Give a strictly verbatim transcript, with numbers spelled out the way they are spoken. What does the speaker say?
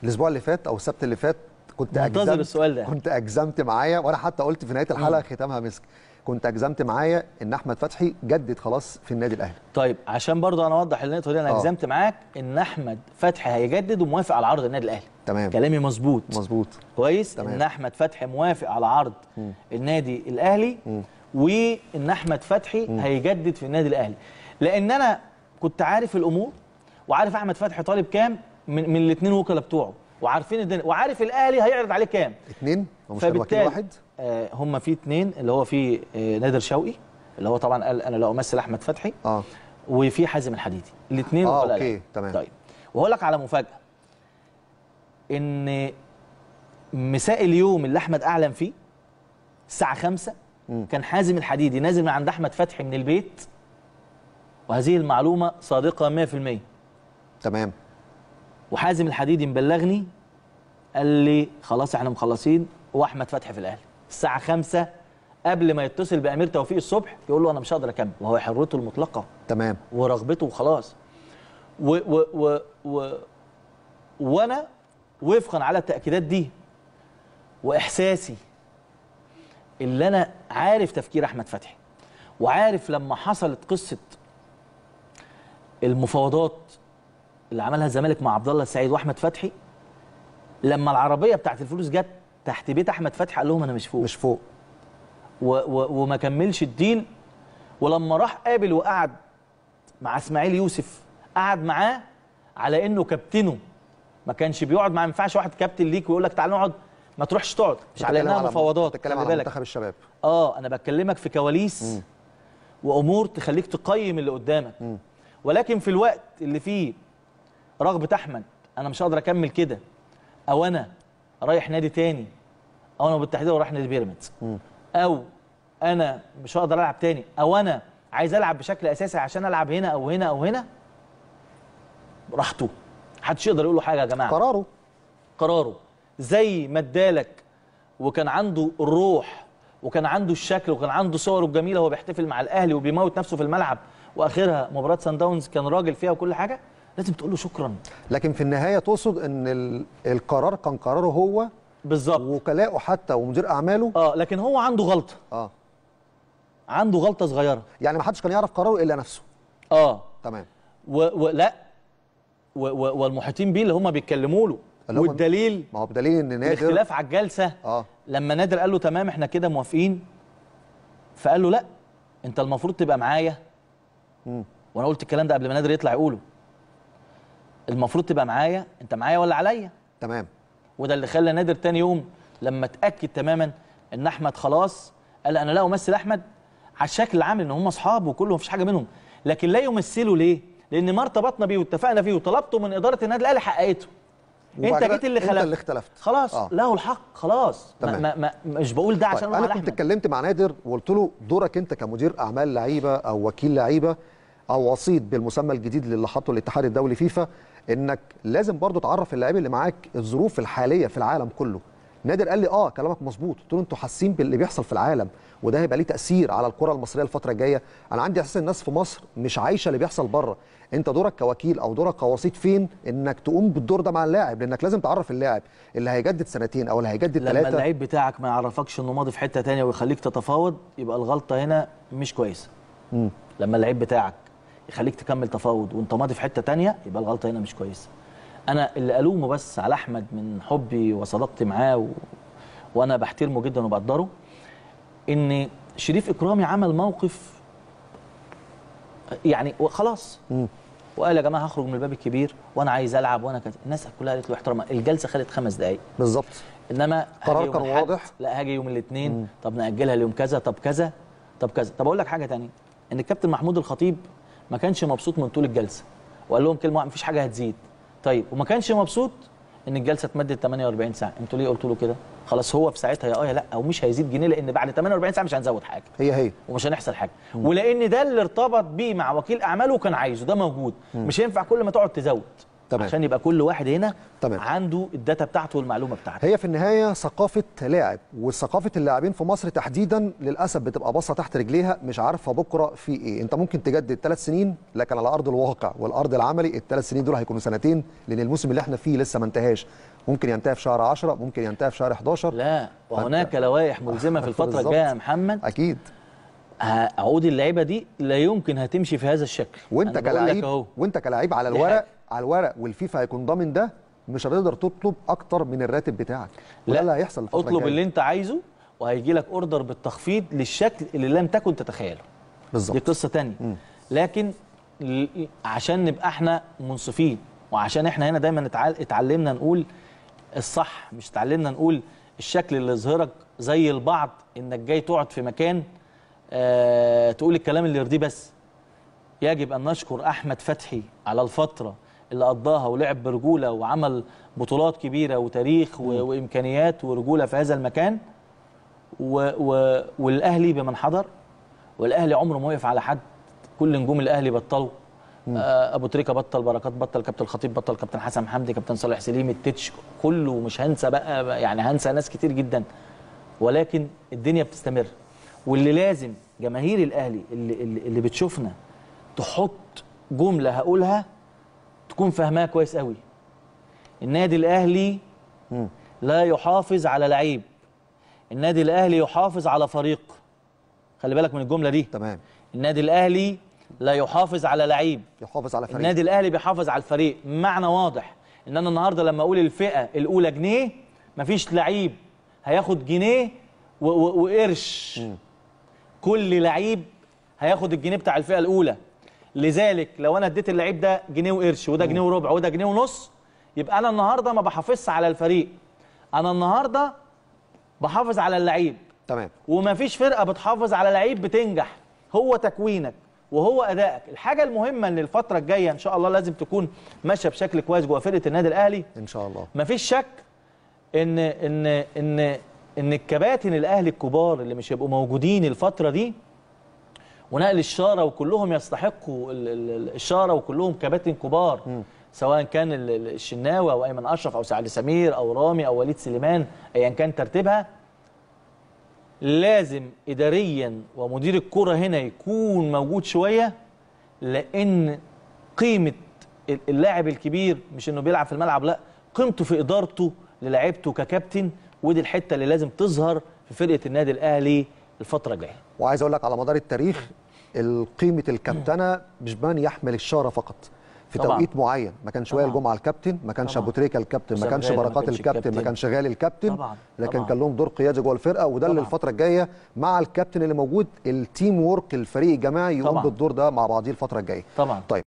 الاسبوع اللي فات او السبت اللي فات كنت منتظر السؤال ده. كنت اجزمت معايا، وانا حتى قلت في نهايه الحلقه ختامها مسك، كنت اجزمت معايا ان احمد فتحي جدد خلاص في النادي الاهلي. طيب عشان برضو انا اوضح النقطه دي، انا اجزمت معاك ان احمد فتحي هيجدد وموافق على عرض النادي الاهلي. تمام، كلامي مظبوط مظبوط كويس. تمام. ان احمد فتحي موافق على عرض م. النادي الاهلي، م. وان احمد فتحي م. هيجدد في النادي الاهلي، لان انا كنت عارف الامور وعارف احمد فتحي طالب كام من, من الاثنين وكلاء بتوعه، وعارفين الدنيا، وعارف الاهلي هيعرض عليه كام. اثنين؟ هو مش وكيل واحد؟ آه هم في اثنين، اللي هو في آه نادر شوقي اللي هو طبعا قال انا لا امثل احمد فتحي، اه وفي حازم الحديدي، الاثنين اه اوكي عليه. تمام. طيب وهقول لك على مفاجاه، ان مساء اليوم اللي احمد اعلن فيه الساعه خمسة م. كان حازم الحديدي نازل من عند احمد فتحي من البيت، وهذه المعلومه صادقه مية في المية. تمام. وحازم الحديدي مبلغني قال لي خلاص احنا مخلصين واحمد فتحي في الاهلي الساعه خمسة قبل ما يتصل بامير توفيق الصبح يقول له انا مش هقدر اكمل، وهو حريته المطلقه. تمام. ورغبته وخلاص. و و و و وانا وفقا على التاكيدات دي واحساسي اللي انا عارف تفكير احمد فتحي، وعارف لما حصلت قصه المفاوضات اللي عملها الزمالك مع عبد الله السعيد واحمد فتحي، لما العربيه بتاعت الفلوس جت تحت بيت احمد فتحي قال لهم انا مش فوق مش فوق و و وما كملش الديل. ولما راح قابل وقعد مع اسماعيل يوسف قعد معاه على انه كابتنه، ما كانش بيقعد معاه، ما ينفعش واحد كابتن ليك ويقول لك تعال نقعد ما تروحش تقعد، مش على انها مفاوضات. بتتكلم على منتخب الشباب. اه انا بكلمك في كواليس م. وامور تخليك تقيم اللي قدامك. م. ولكن في الوقت اللي فيه رغبه احمد انا مش هقدر اكمل كده، او انا رايح نادي تاني، او انا بالتحديد رايح نادي بيراميدز، او انا مش هقدر العب تاني، او انا عايز العب بشكل اساسي عشان العب هنا او هنا او هنا، براحته، محدش يقدر يقول له حاجه يا جماعه. قراره قراره زي ما ادالك، وكان عنده الروح وكان عنده الشكل وكان عنده صوره الجميله وهو بيحتفل مع الاهلي وبيموت نفسه في الملعب، واخرها مباراه سان داونز كان راجل فيها وكل حاجه، لازم تقول له شكرا. لكن في النهايه تقصد ان القرار كان قراره هو بالظبط، وكلاءه حتى ومدير اعماله. اه لكن هو عنده غلطه. اه عنده غلطه صغيره، يعني ما حدش كان يعرف قراره الا نفسه. اه تمام. ولا والمحيطين بيه اللي هم بيتكلموا له، والدليل ما هو بدليل ان نادر الاختلاف على الجلسه. اه لما نادر قال له تمام احنا كده موافقين، فقال له لا انت المفروض تبقى معايا. امم وانا قلت الكلام ده قبل ما نادر يطلع يقوله، المفروض تبقى معايا، انت معايا ولا عليا؟ تمام. وده اللي خلى نادر تاني يوم لما اتاكد تماما ان احمد خلاص قال انا لا امثل احمد على الشكل العام ان هم اصحاب وكله مفيش حاجه منهم، لكن لا يمثلوا ليه؟ لان ما ارتبطنا بيه واتفقنا فيه وطلبته من اداره النادي الاهلي حققته. انت جيت اللي خلفت، انت اللي اختلفت خلاص. آه. له الحق خلاص. تمام. ما ما مش بقول ده عشان طيب انا كنت اتكلمت مع نادر وقلت له دورك انت كمدير اعمال لعيبه او وكيل لعيبه او وسيط بالمسمى الجديد اللي حطه الاتحاد الدولي فيفا، انك لازم برضو تعرف اللاعبين اللي معاك الظروف الحاليه في العالم كله. نادر قال لي اه كلامك مظبوط، قلت له انتوا حاسين باللي بيحصل في العالم وده هيبقى ليه تاثير على الكره المصريه الفتره الجايه. انا عندي احساس الناس في مصر مش عايشه اللي بيحصل بره. انت دورك كوكيل او دورك كوسيط فين؟ انك تقوم بالدور ده مع اللاعب، لانك لازم تعرف اللاعب اللي هيجدد سنتين او اللي هيجدد ثلاثه. لما اللعيب بتاعك ما يعرفكش انه ماضي في حته ثانيه ويخليك تتفاوض، يبقى الغلطه هنا مش كويسه. امم لما اللعيب بتاعك يخليك تكمل تفاوض وانت ماضي في حته ثانيه، يبقى الغلطه هنا مش كويسه. انا اللي الومه بس على احمد من حبي وصداقتي معاه و... وانا بحترمه جدا وبقدره، ان شريف اكرامي عمل موقف يعني خلاص م. وقال يا جماعه هخرج من الباب الكبير وانا عايز العب وانا كذا. الناس كلها قالت له احترام، الجلسه خدت خمس دقائق بالظبط، انما قرار كان واضح. لا هاجي يوم الاثنين، طب ناجلها ليوم كذا، طب كذا طب كذا. طب اقول لك حاجه ثانيه، ان الكابتن محمود الخطيب ما كانش مبسوط من طول الجلسه، وقال لهم كلمه مفيش حاجه هتزيد. طيب وما كانش مبسوط ان الجلسه اتمدت ثمانية وأربعين ساعه. انتوا ليه قلتوا له كده؟ خلاص هو في ساعتها يا اه يا لا، او مش هيزيد جنيه، لان بعد ثمانية وأربعين ساعه مش هنزود حاجه، هي هي ومش هنحصل حاجه. مم. ولان ده اللي ارتبط بيه مع وكيل اعماله وكان عايزه، ده موجود. مم. مش هينفع كل ما تقعد تزود. تمام. عشان يبقى كل واحد هنا تمام. عنده الداتا بتاعته والمعلومه بتاعته. هي في النهايه ثقافه لاعب، وثقافه اللاعبين في مصر تحديدا للاسف بتبقى باصه تحت رجليها، مش عارفه بكره في ايه. انت ممكن تجدد ثلاث سنين، لكن على ارض الواقع والارض العملي الثلاث سنين دول هيكونوا سنتين، لان الموسم اللي احنا فيه لسه ما انتهاش. ممكن ينتهي في شهر عشرة، ممكن ينتهي في شهر حداشر. لا، وهناك لوائح ملزمه في الفتره الجايه يا محمد. اكيد عقود اللعيبه دي لا يمكن هتمشي في هذا الشكل. وانت كلاعب وانت كلاعب على الورق على الورق والفيفا هيكون ضامن ده، مش هتقدر تطلب اكتر من الراتب بتاعك. لا، اللي هيحصل الفتره اطلب اللي انت عايزه وهيجي لك اوردر بالتخفيض للشكل اللي لم تكن تتخيله. بالظبط. دي قصه ثانيه. لكن عشان نبقى احنا منصفين، وعشان احنا هنا دايما اتعلمنا نقول الصح، مش اتعلمنا نقول الشكل اللي يظهرك زي البعض، انك جاي تقعد في مكان آه تقول الكلام اللي يرضيه بس. يجب ان نشكر احمد فتحي على الفتره اللي قضاها ولعب برجوله وعمل بطولات كبيره وتاريخ و... وامكانيات ورجوله في هذا المكان، و... و... والاهلي بمن حضر، والاهلي عمره ما وقف على حد. كل نجوم الاهلي بطلوا. آه ابو تريكه بطل، بركات بطل، كابتن الخطيب بطل، كابتن حسن حمدي، كابتن صالح سليم، التتش، كله. مش هنسى بقى، يعني هنسى ناس كتير جدا، ولكن الدنيا بتستمر. واللي لازم جماهير الاهلي اللي, اللي, اللي بتشوفنا تحط جمله هقولها تكون فاهماها كويس قوي. النادي الاهلي م. لا يحافظ على لعيب، النادي الاهلي يحافظ على فريق. خلي بالك من الجمله دي. تمام. النادي الاهلي لا يحافظ على لعيب، يحافظ على فريق. النادي الاهلي بيحافظ على الفريق. معنى واضح ان انا النهارده لما اقول الفئه الاولى جنيه، مفيش لعيب هياخد جنيه وقرش. م. كل لعيب هياخد الجنيه بتاع الفئه الاولى. لذلك لو انا اديت اللعيب ده جنيه وقرش، وده جنيه وربع، وده جنيه ونص، يبقى انا النهارده ما بحافظش على الفريق، انا النهارده بحافظ على اللعيب. تمام. ومفيش فرقه بتحافظ على لعيب بتنجح. هو تكوينك وهو ادائك. الحاجه المهمه ان الفتره الجايه ان شاء الله لازم تكون ماشيه بشكل كويس جوه فرقه النادي الاهلي ان شاء الله. مفيش شك ان ان ان ان الكباتن الاهلي الكبار اللي مش هيبقوا موجودين الفتره دي ونقل الشاره، وكلهم يستحقوا الشاره، وكلهم كباتن كبار، م. سواء كان الشناوي او ايمن اشرف او سعد سمير او رامي او وليد سليمان، ايا كان ترتيبها. لازم اداريا ومدير الكره هنا يكون موجود شويه، لان قيمه اللاعب الكبير مش انه بيلعب في الملعب، لا، قيمته في ادارته للاعيبته ككابتن. ودي الحته اللي لازم تظهر في فرقه النادي الاهلي الفتره الجايه. وعايز اقول لك على مدار التاريخ قيمه الكابتنه مش بان يحمل الشاره فقط في طبعًا. توقيت معين، ما كانش وائل جمعه الكابتن، ما كانش ابو تريكه الكابتن، ما كانش بركات الكابتن، ما كانش غالي الكابتن، طبعًا. لكن طبعًا. كان لهم دور قيادي جوه الفرقه. وده اللي الفتره الجايه مع الكابتن اللي موجود، التيم وورك، الفريق الجماعي يقوم بالدور ده مع بعضيه الفتره الجايه. طبعا. طيب